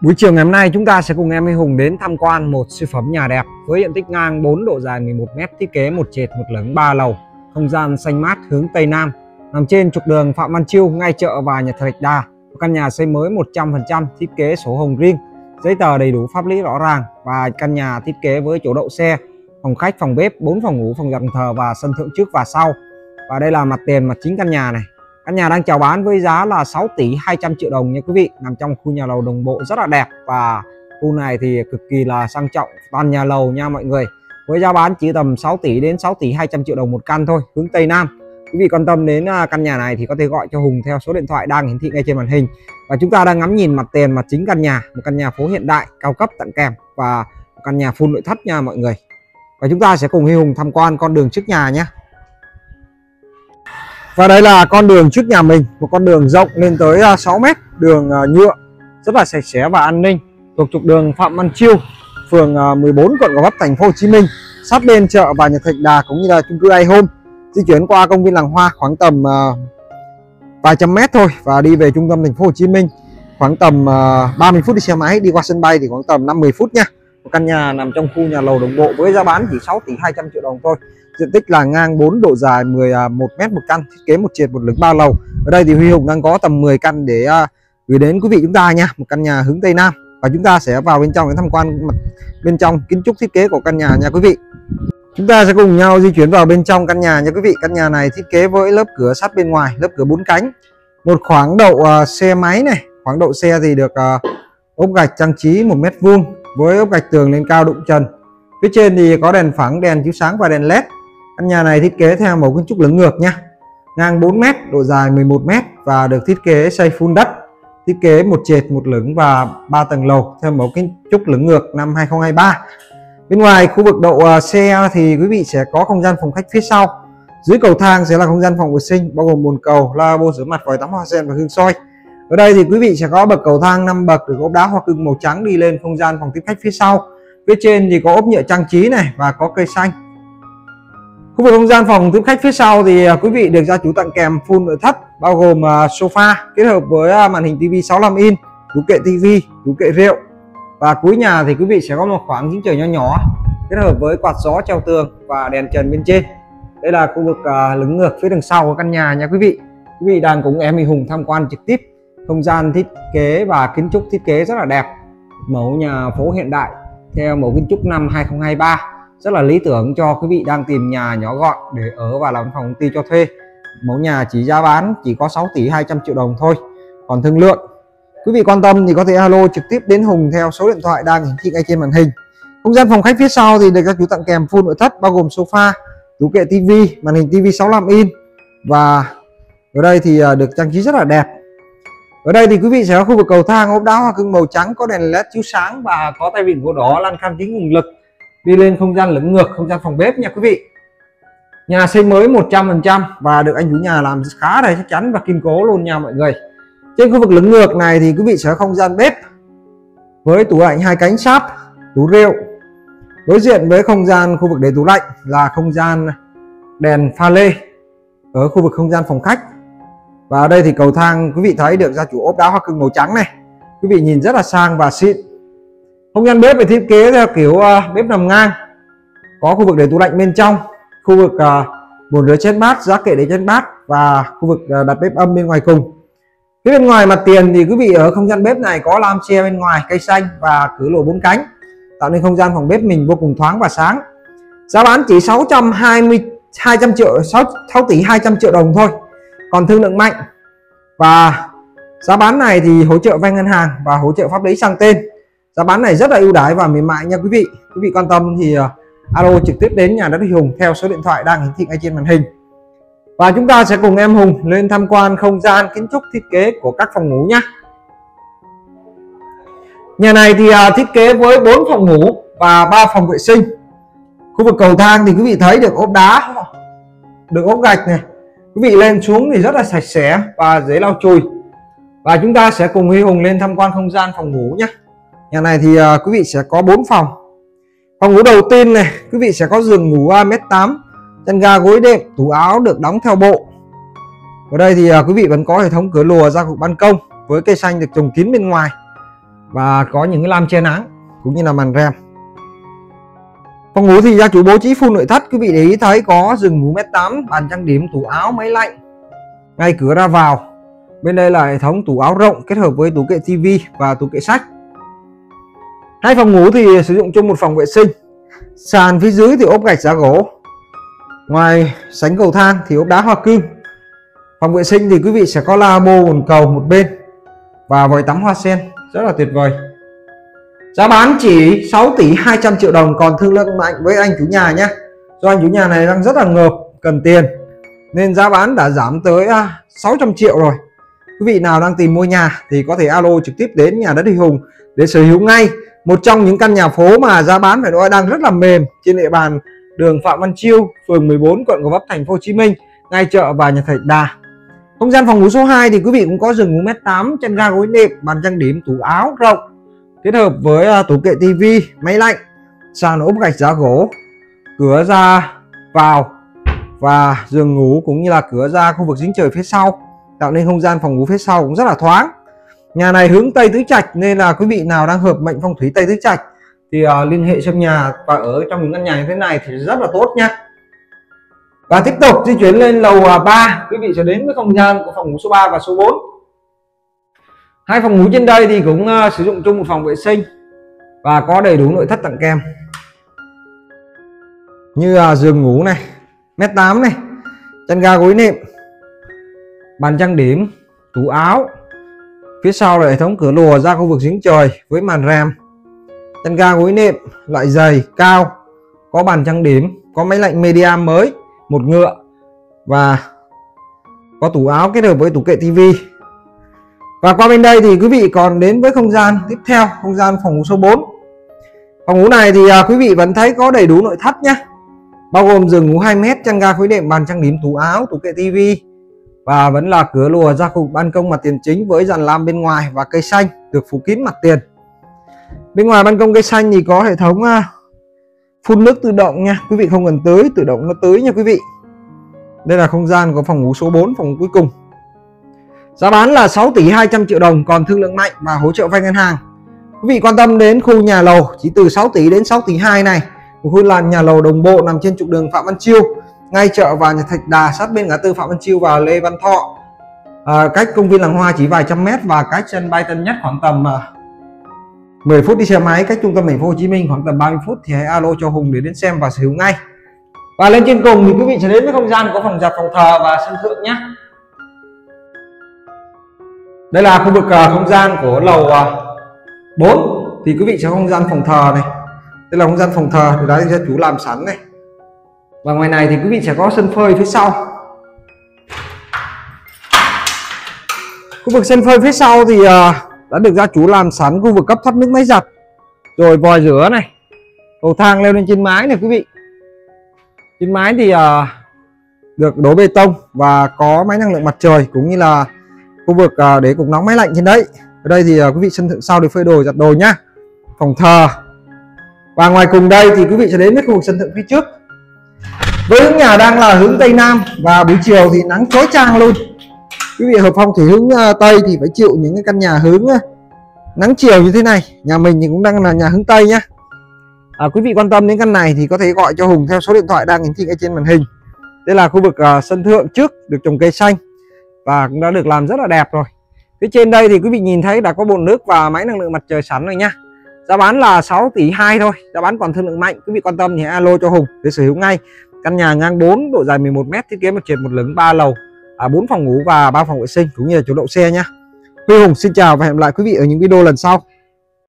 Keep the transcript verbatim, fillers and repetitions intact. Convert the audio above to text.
Buổi chiều ngày hôm nay chúng ta sẽ cùng em Huy Hùng đến tham quan một siêu phẩm nhà đẹp với diện tích ngang bốn, độ dài mười một mét, thiết kế một trệt một lửng ba lầu, không gian xanh mát hướng Tây Nam, nằm trên trục đường Phạm Văn Chiêu ngay chợ và nhà thờ Rạch Đa. Căn nhà xây mới một trăm phần trăm, thiết kế sổ hồng riêng, giấy tờ đầy đủ pháp lý rõ ràng, và căn nhà thiết kế với chỗ đậu xe, phòng khách, phòng bếp, bốn phòng ngủ, phòng giặt thờ và sân thượng trước và sau. Và đây là mặt tiền, mặt chính căn nhà này. Căn nhà đang chào bán với giá là sáu tỷ hai trăm triệu đồng nha quý vị, nằm trong khu nhà lầu đồng bộ rất là đẹp, và khu này thì cực kỳ là sang trọng, toàn nhà lầu nha mọi người. Với giá bán chỉ tầm sáu tỷ đến sáu tỷ hai trăm triệu đồng một căn thôi, hướng Tây Nam. Quý vị quan tâm đến căn nhà này thì có thể gọi cho Hùng theo số điện thoại đang hiển thị ngay trên màn hình. Và chúng ta đang ngắm nhìn mặt tiền, mặt chính căn nhà, một căn nhà phố hiện đại cao cấp tặng kèm, và một căn nhà full nội thất nha mọi người. Và chúng ta sẽ cùng Huy Hùng tham quan con đường trước nhà nhé. Và đây là con đường trước nhà mình, một con đường rộng lên tới sáu mét, đường nhựa rất là sạch sẽ và an ninh, thuộc trục đường Phạm Văn Chiêu, phường mười bốn, quận Gò Vấp, thành phố Hồ Chí Minh, sát bên chợ và nhà thờ Rạch Đa cũng như là chung cư iHome. Di chuyển qua công viên Làng Hoa khoảng tầm uh, vài trăm mét thôi, và đi về trung tâm thành phố Hồ Chí Minh khoảng tầm uh, ba mươi phút đi xe máy, đi qua sân bay thì khoảng tầm năm mươi phút nha. Một căn nhà nằm trong khu nhà lầu đồng bộ với giá bán chỉ sáu tỷ hai trăm triệu đồng thôi. Diện tích là ngang bốn, độ dài mười một mét một căn, thiết kế một trệt một lửng ba lầu. Ở đây thì Huy Hùng đang có tầm mười căn để uh, gửi đến quý vị chúng ta nha. Một căn nhà hướng Tây Nam, và chúng ta sẽ vào bên trong để tham quan mặt bên trong kiến trúc thiết kế của căn nhà nha quý vị. Chúng ta sẽ cùng nhau di chuyển vào bên trong căn nhà nha quý vị. Căn nhà này thiết kế với lớp cửa sắt bên ngoài, lớp cửa bốn cánh, một khoảng đậu uh, xe máy này. Khoảng đậu xe thì được uh, ốp gạch trang trí một mét vuông với ốp gạch tường lên cao đụng trần. Phía trên thì có đèn phẳng, đèn chiếu sáng và đèn led. Căn nhà này thiết kế theo mẫu kiến trúc lửng ngược nha, ngang bốn mét, độ dài mười một mét, và được thiết kế xây full đất, thiết kế một trệt một lửng và ba tầng lầu theo mẫu kiến trúc lửng ngược năm hai không hai ba. Bên ngoài khu vực đậu uh, xe thì quý vị sẽ có không gian phòng khách phía sau. Dưới cầu thang sẽ là không gian phòng vệ sinh, bao gồm bồn cầu, lavabo rửa mặt, vòi tắm hoa sen và gương soi. Ở đây thì quý vị sẽ có bậc cầu thang năm bậc được ốp đá hoa cương màu trắng đi lên không gian phòng tiếp khách phía sau. Phía trên thì có ốp nhựa trang trí này và có cây xanh. Khu vực không gian phòng tiếp khách phía sau thì quý vị được gia chủ tặng kèm full nội thất, bao gồm uh, sofa kết hợp với uh, màn hình tivi sáu mươi lăm inch, tủ kệ tivi, tủ kệ rượu. Và cuối nhà thì quý vị sẽ có một khoảng giếng trời nho nhỏ kết hợp với quạt gió treo tường và đèn trần bên trên. Đây là khu vực uh, lửng ngược phía đằng sau của căn nhà nha quý vị. Quý vị đang cùng em Huy Hùng tham quan trực tiếp không gian thiết kế và kiến trúc thiết kế rất là đẹp, mẫu nhà phố hiện đại theo mẫu kiến trúc năm hai không hai ba, rất là lý tưởng cho quý vị đang tìm nhà nhỏ gọn để ở và làm phòng công ty cho thuê. Mẫu nhà chỉ giá bán chỉ có sáu tỷ hai trăm triệu đồng thôi, còn thương lượng. Quý vị quan tâm thì có thể alo trực tiếp đến Hùng theo số điện thoại đang hiển thị ngay trên màn hình. Không gian phòng khách phía sau thì được gia chủ tặng kèm full nội thất, bao gồm sofa, tủ kệ tivi, màn hình tivi sáu mươi lăm inch, và ở đây thì được trang trí rất là đẹp. Ở đây thì quý vị sẽ có khu vực cầu thang ốp đá hoa cương màu trắng, có đèn led chiếu sáng và có tay vịn gỗ đỏ, lan can kính cùng lực đi lên không gian lửng ngược, không gian phòng bếp nha quý vị. Nhà xây mới một trăm phần trăm và được anh chủ nhà làm khá là chắc chắn và kiên cố luôn nha mọi người. Trên khu vực lửng ngược này thì quý vị sẽ có không gian bếp với tủ lạnh hai cánh sáp, tủ rượu. Đối diện với không gian khu vực để tủ lạnh là không gian đèn pha lê ở khu vực không gian phòng khách. Và ở đây thì cầu thang quý vị thấy được gia chủ ốp đá hoa cương màu trắng này, quý vị nhìn rất là sang và xịn. Không gian bếp phải thiết kế theo kiểu uh, bếp nằm ngang, có khu vực để tủ lạnh bên trong, khu vực uh, bồn rửa chén bát, giá kệ để chén bát, và khu vực uh, đặt bếp âm bên ngoài cùng. Phía bên ngoài mặt tiền thì quý vị ở không gian bếp này có lam che bên ngoài, cây xanh và cửa lỗ bốn cánh, tạo nên không gian phòng bếp mình vô cùng thoáng và sáng. Giá bán chỉ sáu trăm hai mươi hai trăm triệu, sáu tỷ hai trăm triệu đồng thôi, còn thương lượng mạnh. Và giá bán này thì hỗ trợ vay ngân hàng và hỗ trợ pháp lý sang tên. Giá bán này rất là ưu đãi và mềm mại nha quý vị. Quý vị quan tâm thì uh, alo trực tiếp đến nhà đất Huy Hùng theo số điện thoại đang hiển thị ngay trên màn hình. Và chúng ta sẽ cùng em Hùng lên tham quan không gian kiến trúc thiết kế của các phòng ngủ nhé. Nhà này thì uh, thiết kế với bốn phòng ngủ và ba phòng vệ sinh. Khu vực cầu thang thì quý vị thấy được ốp đá, được ốp gạch này. Quý vị lên xuống thì rất là sạch sẽ và dễ lau chùi. Và chúng ta sẽ cùng Huy Hùng lên tham quan không gian phòng ngủ nhé. Nhà này thì uh, quý vị sẽ có bốn phòng. Phòng ngủ đầu tiên này, quý vị sẽ có giường ngủ mét tám, chăn ga gối đệm, tủ áo được đóng theo bộ. Ở đây thì uh, quý vị vẫn có hệ thống cửa lùa ra khu ban công với cây xanh được trồng kín bên ngoài. và có những cái lam che nắng cũng như là màn rèm. Phòng ngủ thì gia chủ bố trí full nội thất, quý vị để ý thấy có giường ngủ mét tám, bàn trang điểm, tủ áo, máy lạnh ngay cửa ra vào. Bên đây là hệ thống tủ áo rộng kết hợp với tủ kệ tivi và tủ kệ sách. Hai phòng ngủ thì sử dụng chung một phòng vệ sinh. Sàn phía dưới thì ốp gạch giá gỗ. Ngoài sảnh cầu thang thì ốp đá hoa cương. Phòng vệ sinh thì quý vị sẽ có lavabo bồn cầu một bên và vòi tắm hoa sen, rất là tuyệt vời. Giá bán chỉ sáu tỷ hai trăm triệu đồng, còn thương lượng mạnh với anh chủ nhà nhé. Do anh chủ nhà này đang rất là ngợp, cần tiền nên giá bán đã giảm tới sáu trăm triệu rồi. Quý vị nào đang tìm mua nhà thì có thể alo trực tiếp đến nhà đất Huy Hùng để sở hữu ngay một trong những căn nhà phố mà giá bán phải nói đang rất là mềm trên địa bàn đường Phạm Văn Chiêu, phường mười bốn, quận Gò Vấp, thành phố Hồ Chí Minh, ngay chợ và nhà Thạch Đà. Không gian phòng ngủ số hai thì quý vị cũng có giường ngủ mét tám, chân ga gối nệm, bàn trang điểm, tủ áo rộng kết hợp với tủ kệ tivi, máy lạnh, sàn ốp gạch giá gỗ, cửa ra vào và giường ngủ cũng như là cửa ra khu vực giếng trời phía sau, tạo nên không gian phòng ngủ phía sau cũng rất là thoáng. Nhà này hướng Tây Tứ Trạch nên là quý vị nào đang hợp mệnh phong thủy Tây Tứ Trạch thì uh, liên hệ xem nhà và ở trong những căn nhà như thế này thì rất là tốt nhé. Và tiếp tục di chuyển lên lầu ba, quý vị sẽ đến với không gian của phòng ngủ số ba và số bốn. Hai phòng ngủ trên đây thì cũng uh, sử dụng chung một phòng vệ sinh và có đầy đủ nội thất tặng kèm như uh, giường ngủ này mét tám này, chân ga gối nệm, bàn trang điểm, tủ áo. Phía sau là hệ thống cửa lùa ra khu vực giếng trời với màn rèm, chân ga gối nệm loại dày cao, có bàn trang điểm, có máy lạnh medium mới một ngựa và có tủ áo kết hợp với tủ kệ tivi. Và qua bên đây thì quý vị còn đến với không gian tiếp theo, không gian phòng ngủ số bốn. Phòng ngủ này thì à, quý vị vẫn thấy có đầy đủ nội thất nhé, bao gồm giường ngủ hai mét, chân ga gối nệm, bàn trang điểm, tủ áo, tủ kệ tivi và vẫn là cửa lùa ra khu ban công mặt tiền chính với dàn lam bên ngoài và cây xanh được phủ kín mặt tiền. Bên ngoài ban công cây xanh thì có hệ thống uh, phun nước tự động nha, quý vị không cần tưới, tự động nó tưới nha quý vị. Đây là không gian của phòng ngủ số bốn, phòng ngủ cuối cùng. Giá bán là sáu tỷ hai trăm triệu đồng, còn thương lượng mạnh và hỗ trợ vay ngân hàng. Quý vị quan tâm đến khu nhà lầu chỉ từ sáu tỷ đến sáu tỷ hai này, một khu là nhà lầu đồng bộ nằm trên trục đường Phạm Văn Chiêu, ngay chợ và nhà Thạch Đà, sát bên ngã tư Phạm Văn Chiêu và Lê Văn Thọ, à, cách công viên Làng Hoa chỉ vài trăm mét và cách sân bay Tân Nhất khoảng tầm à, mười phút đi xe máy, cách trung tâm thành phố Hồ Chí Minh khoảng tầm ba mươi phút, thì hãy alo cho Hùng để đến xem và sở hữu ngay. Và lên trên cùng thì quý vị sẽ đến với không gian có phòng giặt, phòng thờ và sân thượng nhé. Đây là khu vực uh, không gian của lầu uh, bốn thì quý vị sẽ có không gian phòng thờ này. Đây là không gian phòng thờ thì đã gia chủ làm sẵn này. Và ngoài này thì quý vị sẽ có sân phơi phía sau. Khu vực sân phơi phía sau thì uh, đã được gia chủ làm sẵn khu vực cấp thoát nước máy giặt, rồi vòi rửa này, cầu thang leo lên trên mái này quý vị. Trên mái thì uh, được đổ bê tông và có máy năng lượng mặt trời cũng như là khu vực uh, để cục nóng máy lạnh trên đấy. Ở đây thì uh, quý vị sân thượng sau để phơi đồ giặt đồ nhá. Phòng thờ. Và ngoài cùng đây thì quý vị sẽ đến với khu vực sân thượng phía trước. Với hướng nhà đang là hướng Tây Nam và buổi chiều thì nắng chói chang luôn. Quý vị hợp phong thủy hướng uh, Tây thì phải chịu những cái căn nhà hướng uh, nắng chiều như thế này. Nhà mình thì cũng đang là nhà hướng Tây nhá. À, quý vị quan tâm đến căn này thì có thể gọi cho Hùng theo số điện thoại đang hiển thị ở trên màn hình. Đây là khu vực uh, sân thượng trước được trồng cây xanh và cũng đã được làm rất là đẹp rồi. Phía trên đây thì quý vị nhìn thấy đã có bồn nước và máy năng lượng mặt trời sẵn rồi nha. Giá bán là sáu tỷ hai thôi, giá bán còn thương lượng mạnh. Quý vị quan tâm thì alo cho Hùng để sở hữu ngay. Căn nhà ngang bốn, độ dài mười một mét, thiết kế một trệt một lửng, ba lầu, à, bốn phòng ngủ và ba phòng vệ sinh cũng như là chỗ đậu xe nha. Huy Hùng xin chào và hẹn gặp lại quý vị ở những video lần sau.